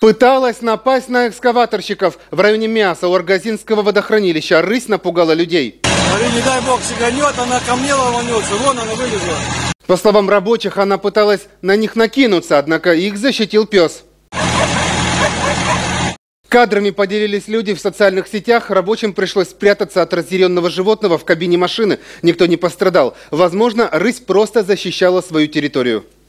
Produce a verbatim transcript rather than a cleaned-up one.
Пыталась напасть на экскаваторщиков в районе Мяса у Аргазинского водохранилища. Рысь напугала людей. Говорю, не дай бог сиганет, она ко мне ломанется. Вон она вылезла. По словам рабочих, она пыталась на них накинуться, однако их защитил пес. Кадрами поделились люди в социальных сетях. Рабочим пришлось спрятаться от разъяренного животного в кабине машины. Никто не пострадал. Возможно, рысь просто защищала свою территорию.